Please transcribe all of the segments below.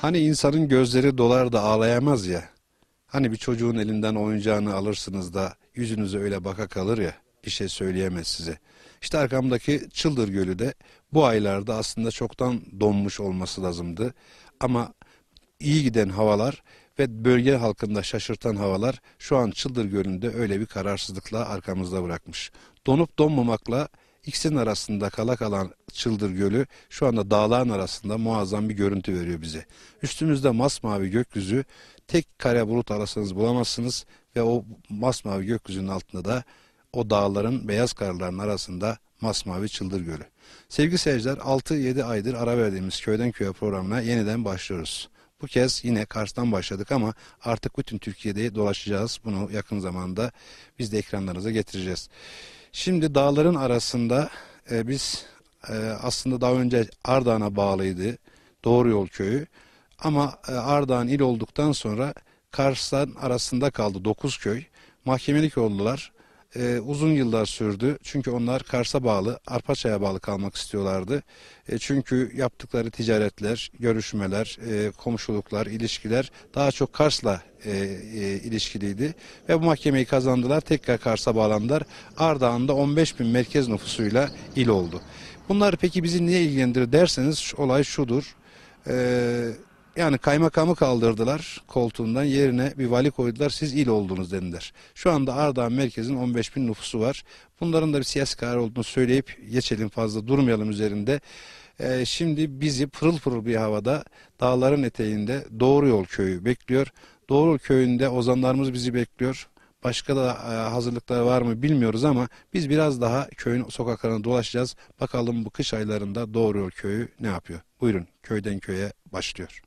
Hani insanın gözleri dolar da ağlayamaz ya. Hani bir çocuğun elinden oyuncağını alırsınız da yüzünüze öyle baka kalır ya, bir şey söyleyemez size. İşte arkamdaki Çıldır Gölü de bu aylarda aslında çoktan donmuş olması lazımdı. Ama iyi giden havalar ve bölge halkında şaşırtan havalar şu an Çıldır Gölü'nde öyle bir kararsızlıkla arkamızda bırakmış. Donup donmamakla ikisinin arasında kala kalan Çıldır Gölü şu anda dağların arasında muazzam bir görüntü veriyor bize. Üstümüzde masmavi gökyüzü, tek kare bulut arasanız bulamazsınız ve o masmavi gökyüzünün altında da o dağların beyaz karların arasında masmavi Çıldır Gölü. Sevgili seyirciler, 6-7 aydır ara verdiğimiz Köyden Köye programına yeniden başlıyoruz. Bu kez yine Kars'tan başladık ama artık bütün Türkiye'de dolaşacağız. Bunu yakın zamanda biz de ekranlarınıza getireceğiz. Şimdi dağların arasında biz aslında daha önce Ardahan'a bağlıydı Doğru Yol Köyü. Ama Ardahan il olduktan sonra Kars'tan arasında kaldı 9 köy. Mahkemelik oldular. Uzun yıllar sürdü. Çünkü onlar Kars'a bağlı, Arpaçay'a bağlı kalmak istiyorlardı. Çünkü yaptıkları ticaretler, görüşmeler, komşuluklar, ilişkiler daha çok Kars'la ilişkiliydi. Ve bu mahkemeyi kazandılar. Tekrar Kars'a bağlandılar. Ardahan'da 15 bin merkez nüfusuyla il oldu. Bunlar peki bizi niye ilgilendirir derseniz olay şudur. Yani kaymakamı kaldırdılar koltuğundan, yerine bir vali koydular, siz il oldunuz dediler. Şu anda Ardahan merkezin 15 bin nüfusu var. Bunların da bir siyasi karar olduğunu söyleyip geçelim, fazla durmayalım üzerinde. Şimdi bizi pırıl pırıl bir havada dağların eteğinde Doğru Yol Köyü bekliyor. Doğru Yol Köyü'nde ozanlarımız bizi bekliyor. Başka da hazırlıklar var mı bilmiyoruz ama biz biraz daha köyün sokaklarına dolaşacağız. Bakalım bu kış aylarında Doğru Yol Köyü ne yapıyor? Buyurun, Köyden Köye başlıyor.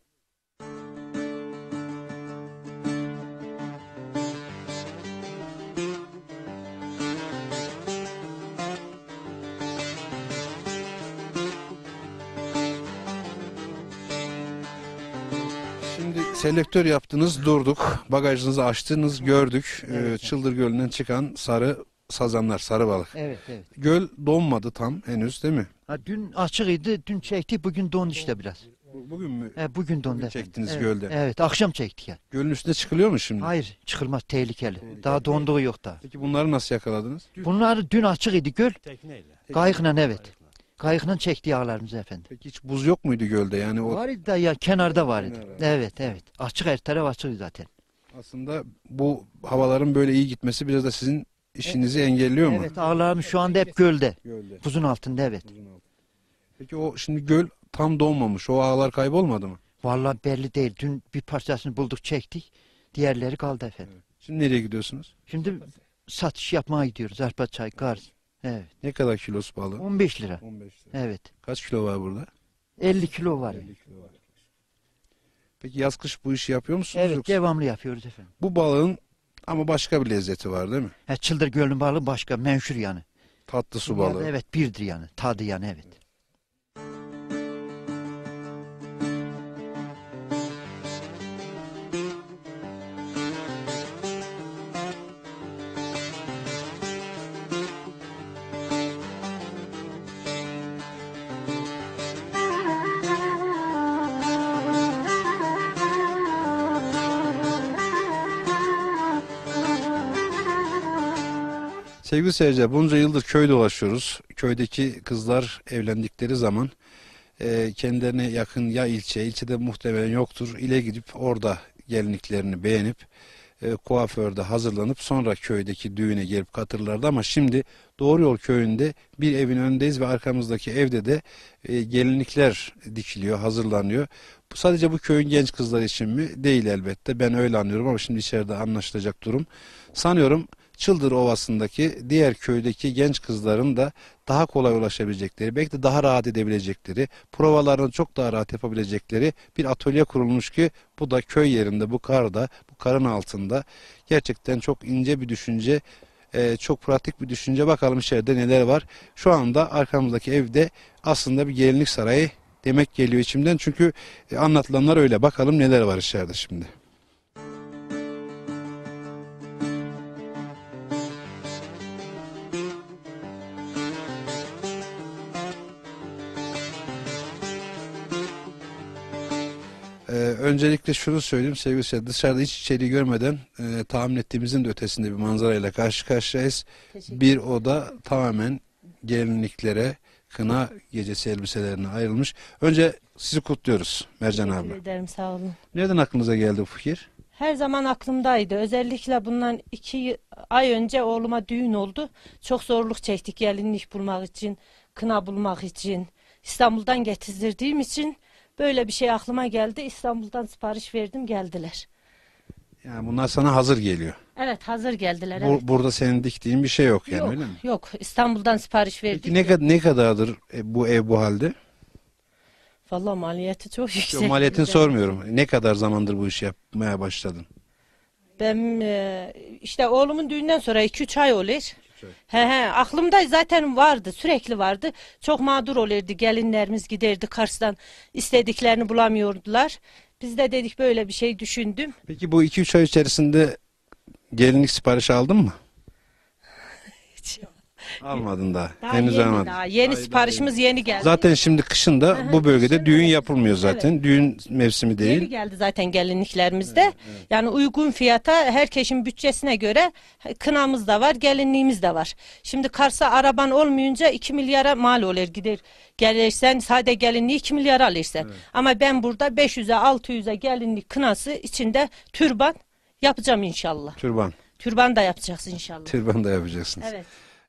Şimdi selektör yaptınız, durduk. Bagajınızı açtınız, gördük. Evet. Çıldır Gölü'nden çıkan sarı sazanlar, sarı balık. Evet, evet. Göl donmadı tam henüz değil mi? Ha, dün açıktı, dün çekti, bugün dondu işte biraz. Bugün mü Bugün dondu Bugün efendim. çektiniz Evet, gölden? evet, akşam çektik ya. Gölün üstüne çıkılıyor mu şimdi? Hayır, çıkılmaz, tehlikeli. Daha donduğu yok da. Peki bunları nasıl yakaladınız? Bunlar dün açık idi göl, Tekneyle. kayıkla evet. Kayıkla çekti yağlarımızı efendim. Peki hiç buz yok muydu gölde? Yani o Var idi da ya, kenarda var idi. Kenarda. Evet, evet. Açık, her taraf açık zaten. aslında bu havaların böyle iyi gitmesi biraz da sizin işinizi engelliyor mu? Evet, ağlarımız şu anda hep gölde. Gölde. Buzun altında evet. Peki o şimdi göl tam donmamış. O ağlar kaybolmadı mı? Vallahi belli değil. Dün bir parçasını bulduk, çektik. Diğerleri kaldı efendim. Şimdi nereye gidiyorsunuz? Şimdi satış yapmaya gidiyoruz. Arpaçay, Kars. Evet. Ne kadar kilosu balığı? 15 lira. 15 lira. Evet. Kaç kilo var burada? 50 kilo var. 50 kilo var. Peki yaz kış bu işi yapıyor musunuz Evet, yoksa? devamlı yapıyoruz efendim. Bu balığın ama başka bir lezzeti var değil mi? Çıldır Gölü'nün balığı başka, menşur yani. Tatlı su Dünyada balığı. evet, birdir yani. Tadı yani evet. Sevgili seyirciler, bunca yıldır köy dolaşıyoruz. Köydeki kızlar evlendikleri zaman kendilerine yakın ya ilçede muhtemelen yoktur. İle gidip orada gelinliklerini beğenip kuaförde hazırlanıp sonra köydeki düğüne gelip katılırlardı. Ama şimdi Doğru Yol Köyü'nde bir evin önündeyiz ve arkamızdaki evde de gelinlikler dikiliyor, hazırlanıyor. Bu sadece bu köyün genç kızları için mi? Değil elbette. Ben öyle anlıyorum ama şimdi içeride anlaşılacak durum. Sanıyorum Çıldır Ovası'ndaki diğer köydeki genç kızların da daha kolay ulaşabilecekleri, belki de daha rahat edebilecekleri, provalarını çok daha rahat yapabilecekleri bir atölye kurulmuş ki bu da köy yerinde, bu karda, bu karın altında gerçekten çok ince bir düşünce, çok pratik bir düşünce. Bakalım içeride neler var. Şu anda arkamızdaki evde aslında bir gelinlik sarayı demek geliyor içimden. Çünkü anlatılanlar öyle. Bakalım neler var içeride şimdi. Öncelikle şunu söyleyeyim sevgili seyirciler, dışarıda hiç içeriği görmeden tahmin ettiğimizin de ötesinde bir manzarayla karşı karşıyayız. Bir oda tamamen gelinliklere, kına gecesi elbiselerine ayrılmış. Önce sizi kutluyoruz Mercan abla. Teşekkür ederim, sağ olun. Nereden aklınıza geldi bu fikir? Her zaman aklımdaydı. Özellikle bundan 2 ay önce oğluma düğün oldu. Çok zorluk çektik gelinlik bulmak için, kına bulmak için. İstanbul'dan getirdiğim için böyle bir şey aklıma geldi. İstanbul'dan sipariş verdim, geldiler. Yani bunlar sana hazır geliyor. Evet, hazır geldiler. Evet. Burada senin diktiğin bir şey yok yani, Yok, öyle mi? yok. İstanbul'dan sipariş verdik. Peki ne kadardır bu ev bu halde? Vallahi maliyeti çok yüksek. Yok, maliyetini bizde. sormuyorum. Ne kadar zamandır bu işi yapmaya başladın? Ben işte oğlumun düğünden sonra 2-3 ay olur. Aklımda zaten vardı, sürekli vardı. Çok mağdur olurdu, gelinlerimiz giderdi Kars'tan, istediklerini bulamıyordular. Biz de dedik böyle bir şey düşündüm. Peki bu 2-3 ay içerisinde gelinlik siparişi aldın mı? Hiç. Almadın daha. Daha Henüz yeni, almadın. daha yeni siparişimiz yeni geldi. Zaten şimdi kışında bu bölgede kışın, düğün evet. yapılmıyor zaten. Düğün mevsimi Yeni değil. geldi zaten gelinliklerimizde. Yani uygun fiyata, herkesin bütçesine göre kınamız da var, gelinliğimiz de var. Şimdi Kars'a araban olmayınca 2 milyara mal olur gider. Gelirsen sade gelinliği 2 milyara alırsan. Ama ben burada 500'e 600'e gelinlik kınası içinde türban yapacağım inşallah. Türban. Türban da yapacağız inşallah. Türban da yapacaksınız. Evet.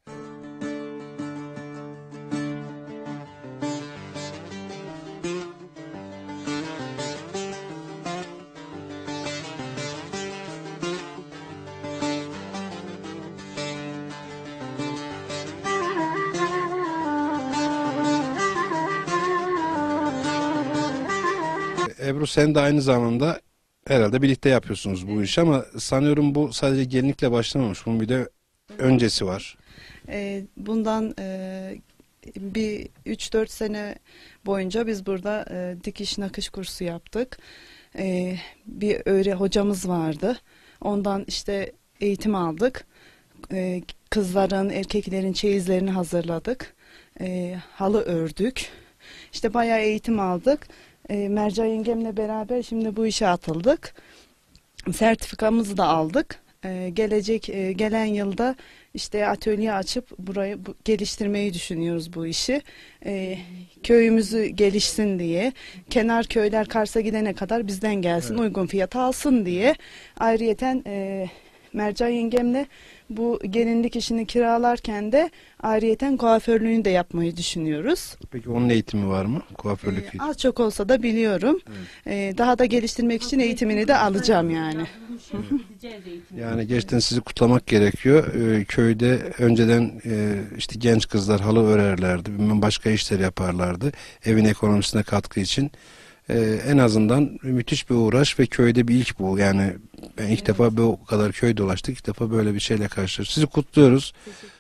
Ebru, sen de aynı zamanda herhalde birlikte yapıyorsunuz bu işi ama sanıyorum bu sadece gelinlikle başlamamış. Bunun bir de öncesi var. Bundan bir 3-4 sene boyunca biz burada dikiş nakış kursu yaptık. Bir hocamız vardı. Ondan işte eğitim aldık. Kızların, erkeklerin çeyizlerini hazırladık. Halı ördük. İşte bayağı eğitim aldık. Mercan yengemle beraber şimdi bu işe atıldık. Sertifikamızı da aldık. Gelen yılda işte atölye açıp burayı geliştirmeyi düşünüyoruz bu işi. Köyümüzü gelişsin diye, kenar köyler Kars'a gidene kadar bizden gelsin, uygun fiyata alsın diye. Ayrıyeten Mercan yengemle bu gelinlik işini kiralarken de ayrıyeten kuaförlüğünü de yapmayı düşünüyoruz. Peki onun eğitimi var mı? Kuaförlük eğitimi. Az çok olsa da biliyorum. Daha da geliştirmek için eğitimini de alacağım yani. Yani gerçekten sizi kutlamak gerekiyor. Köyde önceden işte genç kızlar halı örerlerdi, bilmem başka işler yaparlardı. Evin ekonomisine katkı için. En azından müthiş bir uğraş ve köyde bir ilk bu. Yani ben ilk defa bu kadar köy dolaştık. İlk defa böyle bir şeyle karşılaştık. Sizi kutluyoruz.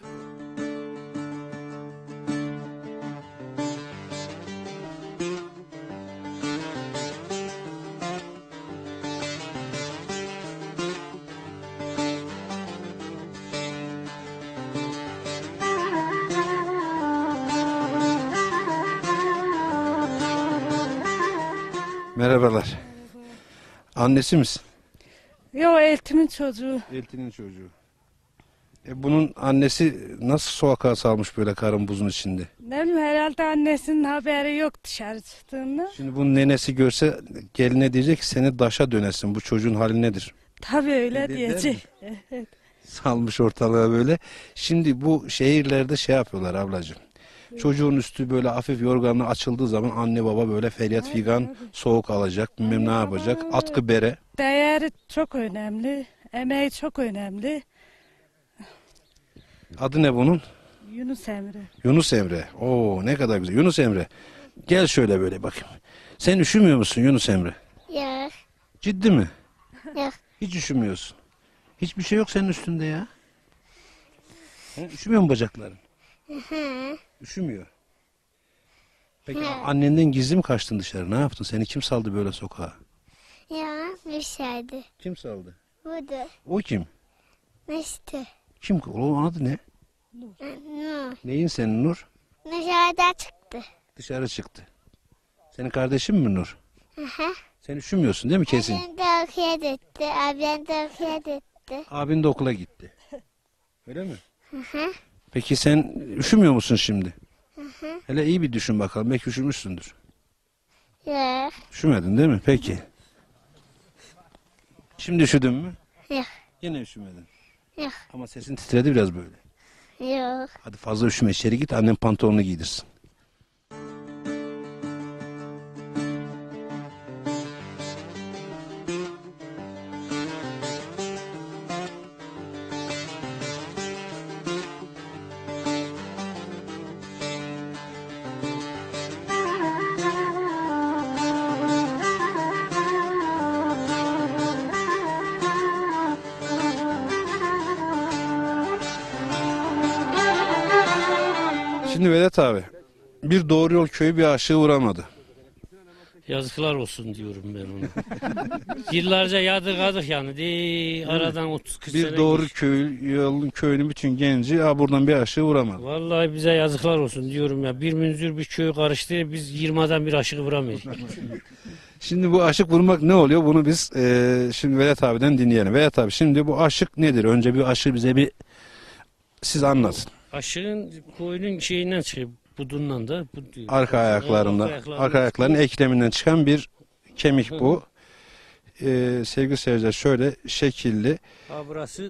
Merhabalar. Annesi misin? Yo, eltimin çocuğu. Eltinin çocuğu. Bunun annesi nasıl sokağa salmış böyle karın buzun içinde? Ne bileyim, herhalde annesinin haberi yok dışarı çıktığında. Şimdi bunun nenesi görse geline diyecek ki seni daşa dönesin. Bu çocuğun hali nedir? Tabii öyle Der mi? diyecek. Evet. Salmış ortalığa böyle. Şimdi bu şehirlerde şey yapıyorlar ablacığım. Çocuğun üstü böyle hafif yorganla açıldığı zaman anne baba böyle feryat figan soğuk alacak, bilmem ne yapacak. Atkı bere. Değeri çok önemli. Emeği çok önemli. Adı ne bunun? Yunus Emre. Yunus Emre. Oo, ne kadar güzel. Yunus Emre. Gel şöyle böyle bakayım. Sen üşümüyor musun Yunus Emre? Yok. Ciddi mi? Yok. Hiç üşümüyorsun. Hiçbir şey yok senin üstünde ya. Üşümüyor mu bacakların? Üşümüyor. Peki annenden gizli mi kaçtın dışarı? Ne yaptın? Seni kim saldı böyle sokağa? Ya bir şeydi. Kim saldı? Budu. O kim? Neyse. Kim? Onun adı ne? Nur. Neyin senin Nur? Dışarıda çıktı. Dışarı çıktı. Senin kardeşin mi Nur? Aha. Sen üşümüyorsun değil mi kesin? Abim de okuya gitti. Abim de okuya gitti. Abin de okula gitti. Öyle mi? Hı. Peki sen üşümüyor musun şimdi? Hele iyi bir düşün bakalım. Belki üşümüşsündür. Yok. Üşümedin değil mi? Peki. Şimdi üşüdün mü? Yok. Yine üşümedin. Yok. Ama sesin titredi biraz böyle. Yok. Hadi fazla üşüme, içeri git, annem pantolonunu giydirsin. Şimdi Vedat abi, bir doğru yol köyü bir aşığı uğramadı. Yazıklar olsun diyorum ben ona. Yıllarca yadırgadık yani. Aradan 30-40 sene Bir doğru geçti. yolun köyünün bütün genci buradan bir aşığı uğramadı. Vallahi bize yazıklar olsun diyorum ya. Bir münzür bir köyü karıştı. Biz 20'den bir aşık vuramıyoruz. Şimdi bu aşık vurmak ne oluyor? Bunu biz şimdi Vedat abiden dinleyelim. Vedat abi, şimdi bu aşık nedir? Önce bir aşığı bize bir siz anlatın. Aşığın koyunun şeyinden çıkıyor. Budundan da. Arka ayaklarından, arka ayaklarının ekleminden çıkan bir kemik bu. Sevgili seyirciler, şöyle şekilli. Ha burası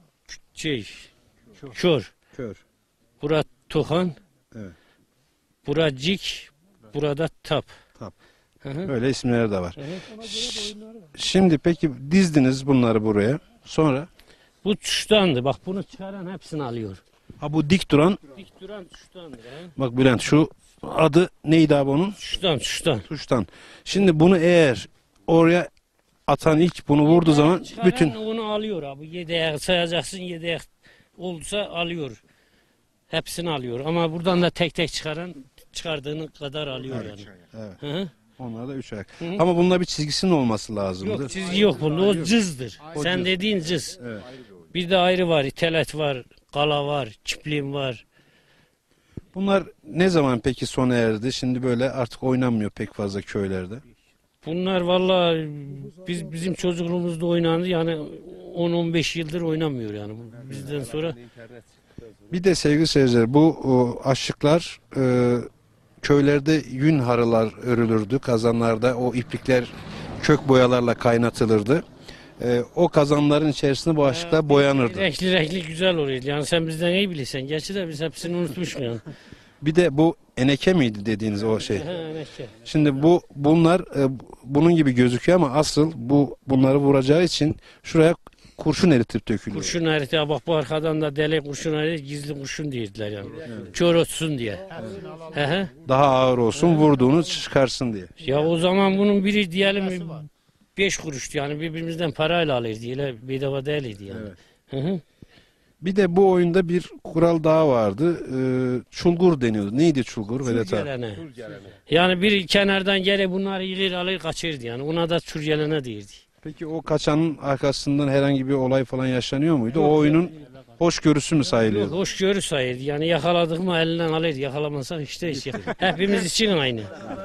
kör. Kör. Bura tohan. Evet. Bura cik. Burada tap. Tap. Hı hı. Öyle isimleri de var. Evet. Şimdi peki dizdiniz bunları buraya. Sonra Bu tuştandı. Bak bunu çıkaran hepsini alıyor. bu dik duran, Dik duran tuştandır. He? bak Bülent, şu adı neydi abi onun? Tuştan. Tuştan. Şimdi bunu eğer oraya atan ilk bunu vurduğu zaman Çıkaran bütün onu alıyor abi. Yedeğe sayacaksın, yedeğe olursa alıyor. Hepsini alıyor. Ama buradan da tek tek çıkardığını kadar alıyor yani. evet. Hı hı. Onlar da 3 ayak. Hı hı. Ama bununla bir çizgisinin olması lazımdı. Yok çizgi yok bunda. O cızdır. O Sen cız. dediğin cız. Evet. Bir de ayrı var. İtelet var. Kala var. Çiplin var. Bunlar ne zaman peki sona erdi? Şimdi böyle artık oynanmıyor pek fazla köylerde. Bunlar vallahi bizim çocukluğumuzda oynandı. Yani 10-15 yıldır oynamıyor yani. Bizden sonra Bir de sevgili seyirciler, bu aşıklar köylerde yün harılar örülürdü. Kazanlarda o iplikler kök boyalarla kaynatılırdı. O kazanların içerisinde bu aşıklar boyanırdı. renkli güzel oluyor. Yani sen bizden iyi bilirsen. Gerçi de biz hepsini unutmuşuz yani. Bir de bu eneke miydi dediğiniz o şey? Neyse. Şimdi bunlar bunun gibi gözüküyor ama asıl bunları vuracağı için şuraya kurşun eritip dökülüyor. Kurşun harita bak bu arkadan da deli kurşun harita gizli kurşun diyediler yani. Kör otsun diye. Hı. Daha ağır olsun, vurduğunuz çıkarsın diye. Ya o zaman bunun biri diyelim 5 kuruştu yani birbirimizden parayla alırdı. Öyle bedava değildi yani. Hı. Bir de bu oyunda bir kural daha vardı. Çulgur deniyordu. Neydi çulgur Vedat abi? Çürgelene. Yani bir kenardan gele bunları yılir alır kaçırdı yani. Ona da çürgelene derdi. Peki o kaçanın arkasından herhangi bir olay falan yaşanıyor muydu? O oyunun hoşgörüsü mü Yok, sayılıyordu? hoşgörü sayırdı. Yani yakaladık mı elinden alırdı. Yakalamazsak işte iş. Hepimiz için aynı.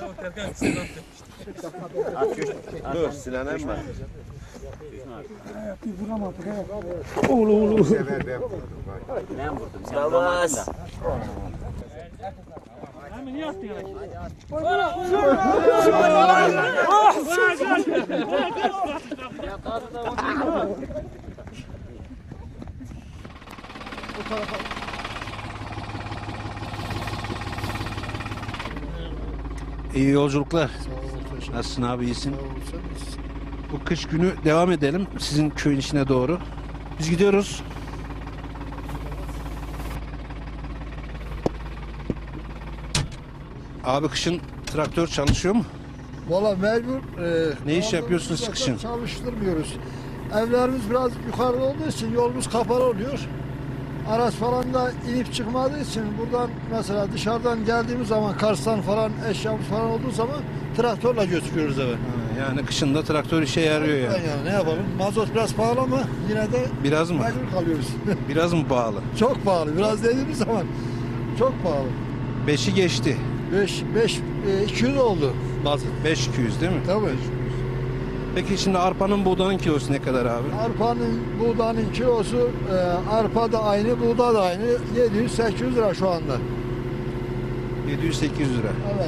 İyi yolculuklar. Nasılsın abi, iyisin? Bu kış günü devam edelim sizin köyün içine doğru. Biz gidiyoruz. Abi kışın traktör çalışıyor mu? Valla mecbur. Ne iş kaldığımız yapıyorsunuz yerden kışın? Çalıştırmıyoruz. Evlerimiz biraz yukarıda olduğu için yolumuz kapalı oluyor. Araç falan da inip çıkmadığı için buradan mesela dışarıdan geldiğimiz zaman Kars'tan falan eşyamız falan olduğu zaman traktörle götürüyoruz eve. Yani kışında traktör işe yarıyor yani. Yani ne yapalım? Mazot biraz pahalı ama yine de Biraz mı? mecbur kalıyoruz. Biraz mı pahalı? Çok pahalı. Biraz dediğimiz zaman çok pahalı. 5'i geçti. 200 oldu mazot. 5200 değil mi? Tabii. Peki şimdi arpanın buğdanın kilosu ne kadar abi? Arpanın, buğdanın kilosu, arpa da aynı, buğda da aynı. 700-800 lira şu anda. 700-800 lira. Evet.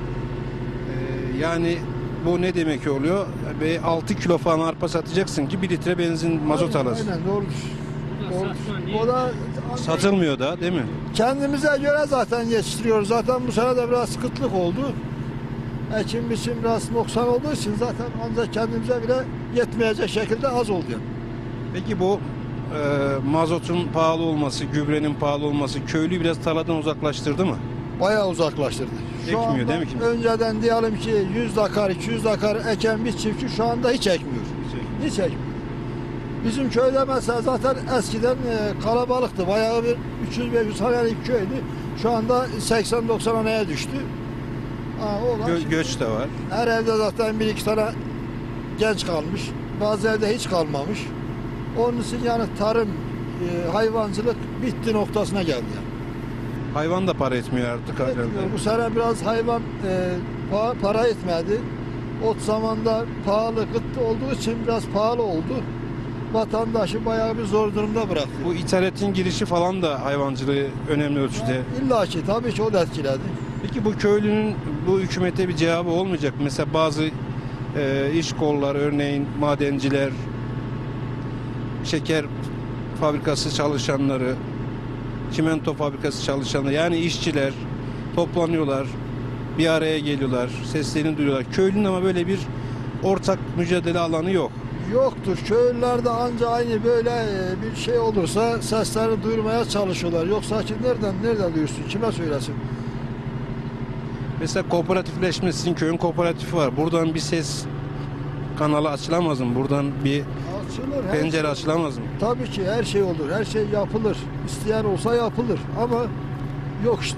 Yani bu ne demek oluyor? 6 kilo falan arpa satacaksın ki 1 litre benzin mazot alasın. Aynen doğrudur. O da Satılmıyor da değil mi? kendimize göre zaten yetiştiriyoruz. Zaten bu sene de biraz sıkıntılık oldu. Ekim biçim biraz noksan olduğu için zaten ancak kendimize bile yetmeyecek şekilde az oldu yani. Peki bu mazotun pahalı olması, gübrenin pahalı olması köylüyü biraz tarladan uzaklaştırdı mı? Bayağı uzaklaştırdı. Ekmiyor değil mi kimse? Önceden diyelim ki 100 dakar, 200 dakar eken bir çiftçi şu anda hiç ekmiyor. Hiç ekmiyor. Bizim köyde mesela zaten eskiden kalabalıktı. Bayağı bir 300-500 hanelik köydü. Şu anda 80-90 haneye düştü. Göç de var. Her evde zaten 1-2 tane genç kalmış. Bazı evde hiç kalmamış. Onun için yani tarım, hayvancılık bitti noktasına geldi yani. Hayvan da para etmiyor artık. Etmiyor. Bu sene biraz hayvan para etmedi. Ot zamanda pahalı, kıt olduğu için biraz pahalı oldu. Vatandaşı bayağı bir zor durumda bıraktı. Bu ithalatın girişi falan da hayvancılığı önemli ölçüde. İlla ki tabii ki o da etkiledi. Peki bu köylünün bu hükümete bir cevabı olmayacak mı? Mesela bazı iş kolları, örneğin madenciler, şeker fabrikası çalışanları, çimento fabrikası çalışanları, yani işçiler toplanıyorlar, bir araya geliyorlar, seslerini duyuyorlar. Köylünün ama böyle bir ortak mücadele alanı yok. Yoktur. Köylülerde anca aynı böyle bir şey olursa seslerini duyurmaya çalışıyorlar. Yoksa ki nereden duyursun? Kime söylesin? Mesela kooperatifleşme, sizin köyün kooperatifi var. Buradan bir ses kanalı açılamaz mı? Buradan bir Açılır. pencere açılamaz mı? Tabii ki her şey olur. Her şey yapılır. İsteyen olsa yapılır. Ama yok işte.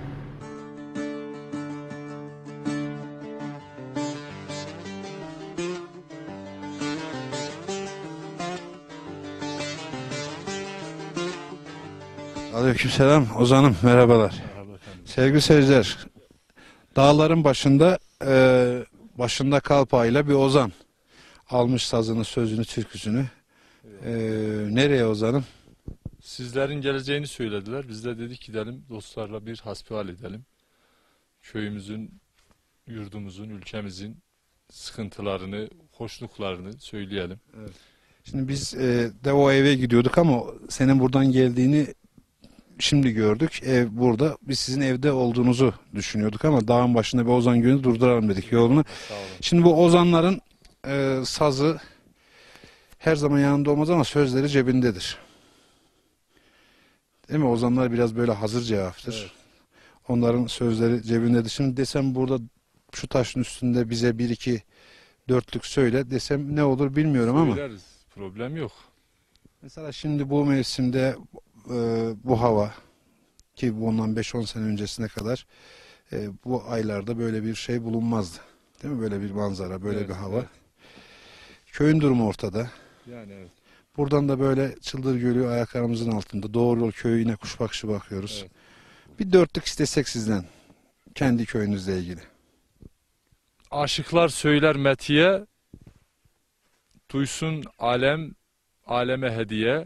Aleykümselam Ozan'ım, merhabalar. Sevgili seyirciler, dağların başında kalpağıyla bir Ozan almış sazını, sözünü, türküsünü. Nereye Ozan'ım? Sizlerin geleceğini söylediler. Biz de dedik gidelim dostlarla bir hasbihal edelim. Köyümüzün, yurdumuzun, ülkemizin sıkıntılarını, hoşluklarını söyleyelim. Evet. Şimdi biz de o eve gidiyorduk ama senin buradan geldiğini şimdi gördük. Ev burada. Biz sizin evde olduğunuzu düşünüyorduk ama dağın başında bir Ozan günü durduralım dedik yolunu. Şimdi bu Ozanların sazı her zaman yanında olmaz ama sözleri cebindedir. Değil mi? Ozanlar biraz böyle hazır cevaptır. Evet. Onların sözleri cebindedir. Şimdi desem burada şu taşın üstünde bize 1-2 dörtlük söyle desem ne olur bilmiyorum ama. Söyleriz. Problem yok. Mesela şimdi bu mevsimde bu hava ki bundan 5-10 sene öncesine kadar bu aylarda böyle bir şey bulunmazdı. Değil mi? Böyle bir manzara, böyle bir hava. Evet. Köyün durumu ortada. Yani evet. Buradan da böyle Çıldır Gölü ayaklarımızın altında. Doğru Yol köyüne kuş bakışı bakıyoruz. Evet. Bir dörtlük istesek sizden kendi köyünüzle ilgili. Aşıklar söyler metiye, duysun aleme hediye.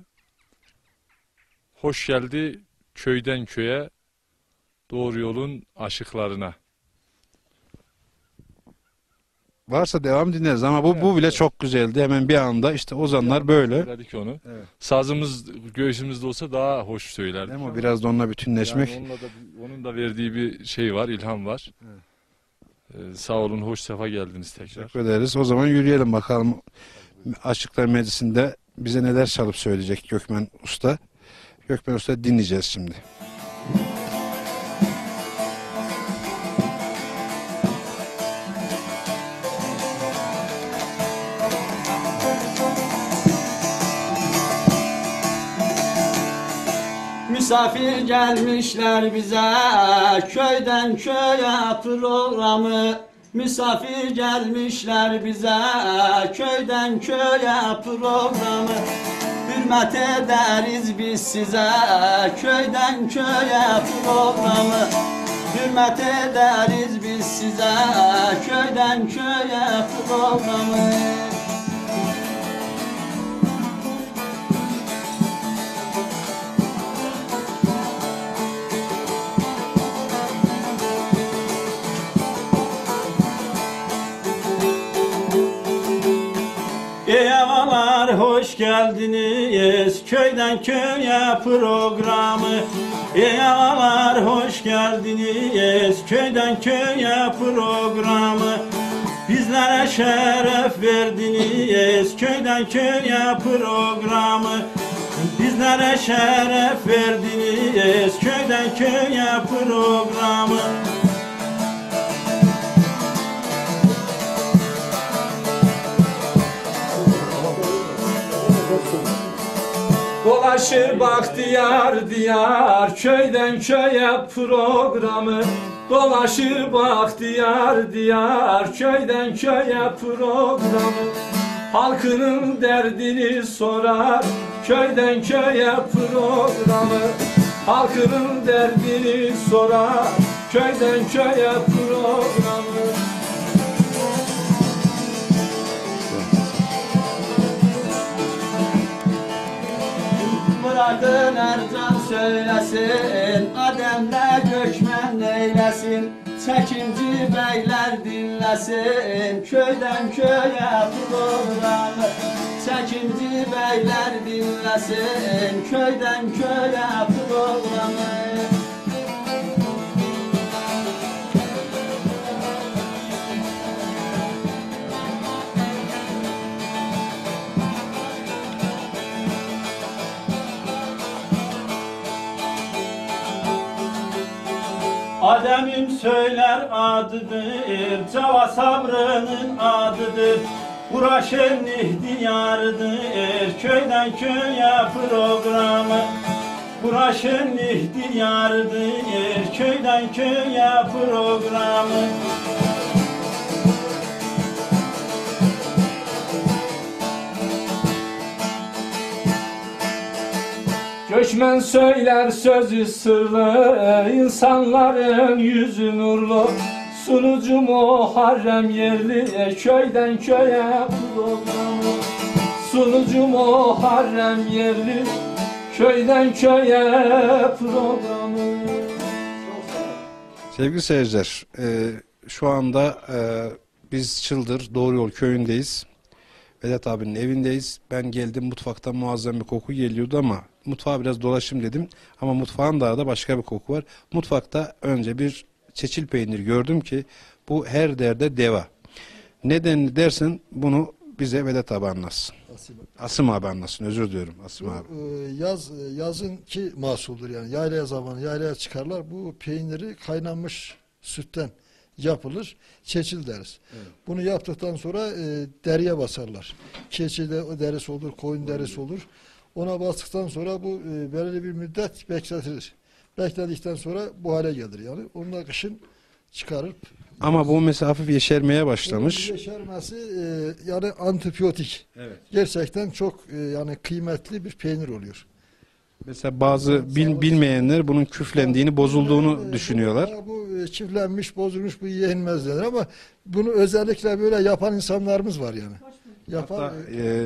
Hoş geldi köyden köye, doğru yolun aşıklarına. Varsa devam dinleriz ama bu bile çok güzeldi. Hemen bir anda işte Ozanlar böyle. Söyledik onu. Evet. Sazımız göğsümüzde olsa daha hoş söylerdik. Ama biraz da onunla bütünleşmek. Yani onun da verdiği bir şey var, ilham var. Evet. Sağ olun, hoş sefa geldiniz tekrar. Teşekkür ederiz. O zaman yürüyelim bakalım. Aşıklar Meclisi'nde bize neler çalıp söyleyecek Gökmen Usta. Gökmen Usta dinleyeceğiz şimdi. Misafir gelmişler bize köyden köye programı. Misafir gelmişler bize köyden köye programı. Hürmet ederiz biz size köyden köye programı. hürmet ederiz biz size. Köyden köye programı. Ey ağalar hoş geldiniz köyden köye programı. Ey ağalar hoş geldiniz köyden köye programı. Bizlere şeref verdiniz köyden köye programı. Bizlere şeref verdiniz köyden köye programı. Dolaşır bak diyar diyar köyden köye programı. Dolaşır bak diyar diyar köyden köye programı. Halkının derdini sorar köyden köye programı. Halkının derdini sorar köyden köye programı. Bırakın Ercan söylesin, Adem'le göçmen neylesin, çekinci beyler dinlesin, köyden köye programı. Çekinci beyler dinlesin, köyden köye programı. Adem'im söyler adıdır, Cava sabrının adıdır. Bura şenlik diyarıdır, köyden köye programı. Bura şenlik diyarıdır, köyden köye programı. Göçmen söyler sözü sırlı, insanların yüzü nurlu. Sunucu Muharrem Yerli, köyden köye programı. Sunucu Muharrem Yerli, köyden köye programı. Sevgili seyirciler, şu anda biz Çıldır Doğru Yol köyündeyiz. Vedat abinin evindeyiz. Ben geldim, mutfaktan muazzam bir koku geliyordu ama mutfağa biraz dolaşayım dedim. Ama mutfağın da başka bir koku var. Mutfakta önce bir çeçil peynir gördüm ki bu her derde deva. Nedenini dersen bunu bize Vedat abi anlatsın. Asım abi anlatsın, özür diliyorum Asım abi. Yazın ki mahsuldur yani. Yaylaya zamanı yaylaya çıkarlar. Bu peyniri kaynanmış sütten yapılır. Çeçil deriz. Evet. Bunu yaptıktan sonra deriye basarlar. Keçide derisi olur, koyun derisi olur. Ona bastıktan sonra bu belirli bir müddet bekletilir. Bekledikten sonra bu hale gelir yani. Onu da kışın çıkarıp. Ama bu mesela hafif yeşermeye başlamış. Yeşermesi yani antibiyotik. Evet. Gerçekten çok yani kıymetli bir peynir oluyor. Mesela bazı bilmeyenler bunun küflendiğini, bozulduğunu düşünüyorlar. Bu çiftlenmiş, bozulmuş, bu yenmez denir ama bunu özellikle böyle yapan insanlarımız var yani. Hatta,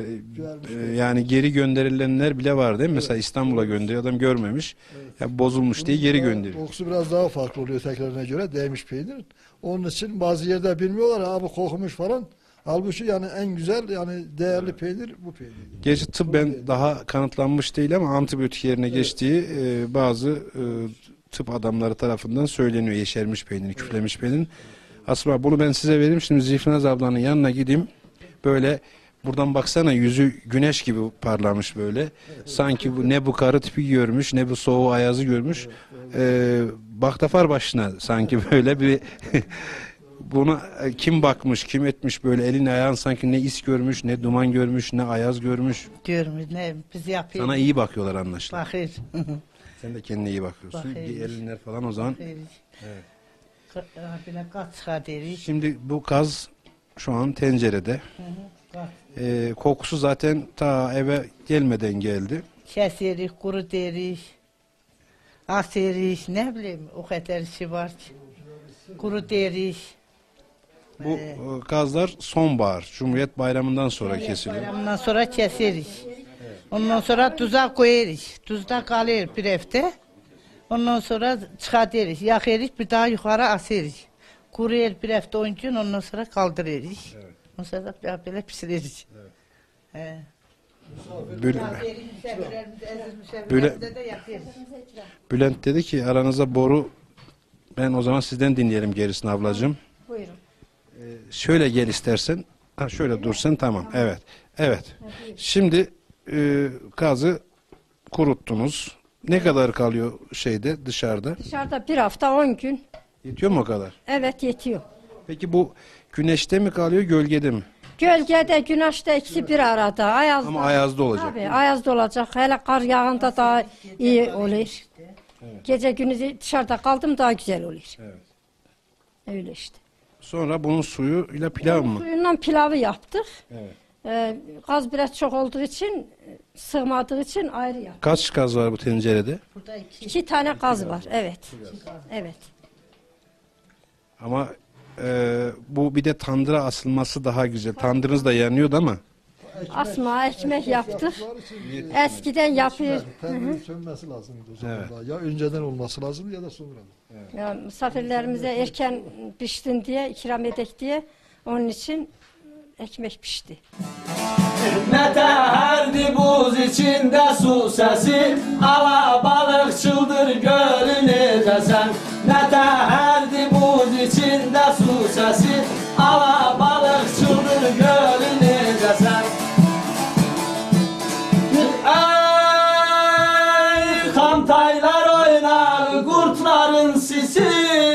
yani geri gönderilenler bile var değil mi? Mesela İstanbul'a gönderiyor, adam görmemiş. Evet. Ya bozulmuş diye geri gönderiyor. Kokusu biraz daha farklı oluyor tekrarına göre değmiş peynirin. Onun için bazı yerde bilmiyorlar abi kokmuş falan. Halbuki yani en güzel yani değerli peynir bu peynir. Gerçi tıbben daha kanıtlanmış değil ama antibiyotik yerine geçtiği bazı tıp adamları tarafından söyleniyor. Yeşermiş peynirin, küflemiş peynirin. Aslında bunu ben size vereyim. Şimdi Zifnaz ablanın yanına gideyim. Böyle buradan baksana yüzü güneş gibi parlamış böyle. Evet. Sanki bu ne bu karı tipi görmüş ne bu soğuğu ayazı görmüş. Evet. Baktafar başına sanki böyle bir buna kim bakmış kim etmiş böyle elini ayağın sanki ne is görmüş ne duman görmüş ne ayaz görmüş. Görmüş ne biz yapıyoruz. Sana iyi bakıyorlar anlaşılan. Bakır. Sen de kendine iyi bakıyorsun. Elinler falan o zaman. Evet. Şimdi bu kaz şu an tencerede. Kokusu zaten ta eve gelmeden geldi. Keserik, kuru derik. aseriş, ne bileyim o kadar şey var ki. Kuru deriş. Bu kazlar sonbahar, Cumhuriyet Bayramı'ndan sonra kesiliyor. Bayramından sonra keseriz. Ondan sonra tuza koyarız. Tuzda kalır bir hafta. Ondan sonra çıkartırız. Yakarız, bir daha yukarı asarız. Kuruyur bir hafta 10 gün, ondan sonra kaldırırız. Evet. Ondan sonra böyle pişiririz. Evet. Bülent dedi ki aranıza boru, ben o zaman sizden dinleyelim gerisini ablacığım. Buyurun. Şöyle gel istersen. Ha, şöyle dursun, tamam. Evet. Evet. Şimdi kazı kuruttunuz. Ne kadar kalıyor şeyde, dışarıda? Dışarıda bir hafta 10 gün. Yetiyor mu o kadar? Evet, yetiyor. Peki bu güneşte mi kalıyor, gölgede mi? Gölgede, güneşte ikisi bir arada. Ayazda. Ama ayazda olacak. Tabii, ayazda olacak. Hele kar yağında daha iyi olur. Evet. Gece gündüz dışarıda kaldım daha güzel olur. Evet. Öyle işte. Sonra bunun suyuyla pilav mı? Suyundan pilavı yaptık. Evet. Gaz biraz çok olduğu için, sığmadığı için ayrı yaptık. Kaç kaz var bu tencerede? 2 tane gaz var, evet. Evet. Ama bu bir de tandıra asılması daha güzel. Tandırınız da yanıyordu ama. Asma ekmek yaptık. Eskiden yapıyor. Tendirin sönmesi lazım o zaman. Ya önceden olması lazım ya da sonradan. Evet. Ya, misafirlerimize erken piştin diye, ikram edek diye onun için ekmek pişti. Ne teherdi buz içinde su sesi, ala balık çıldır gölüne desen. Ne teherdi buz içinde su sesi, ala balık çıldır gölüne desen. Ey kantaylar oynar kurtların sisi,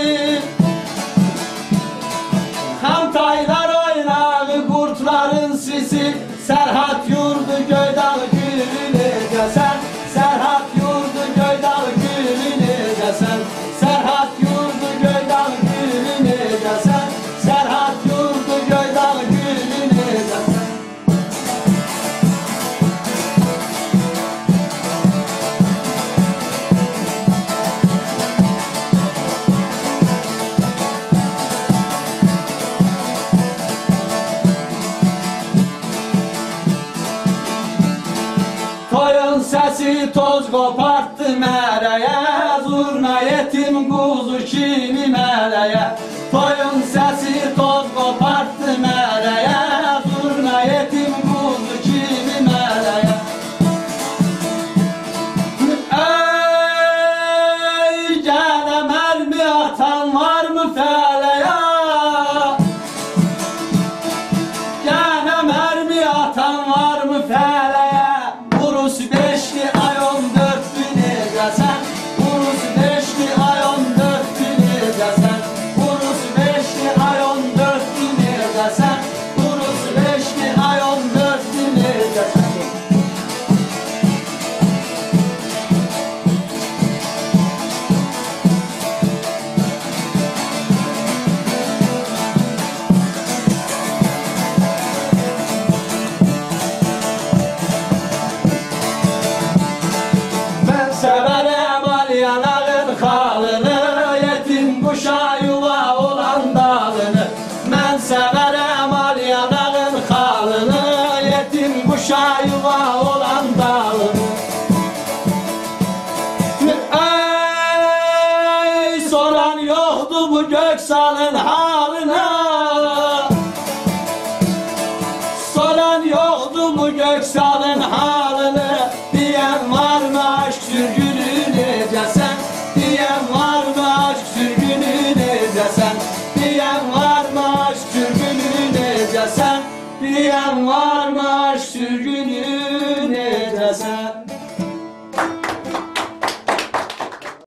kantaylar oynar kurtların sisi. Serhat yurdu göydal gülüne desen, Serhat yurdu göydal gülüne desen, Serhat yurdu göydal gülüne desen, Serhat yurdu göydal gülüne desen. Toyun sesi toz koparttı mereye, zurna yetim kuzu kimi meleye. Toyun sesi toz koparttı mereye, zurna yetim kuzu kimi meleye. Ey gene mermi atan var mı feleye? Gene mermi atan var mı feleye? Urus 5'li ay 14 güne desen, Urus 5'li ay 14 güne desen, Urus 5'li ay 14 güne desen, Urus 5'li ay 14 güne desen. Ben severim al yanağın halını, yetim kuşa yuva olan dalını. Ben severim al yanağın halını, yetim kuşa yuva olan dalını. Ey soran yoktu bu Göksal'ın halına, soran yoktu bu Göksal'ın halını. Diyen var mı aşk sürgününe desen, diyen var mı aşk sürgününe desen, diyen var mı aşk sürgününe desen, diyen var mı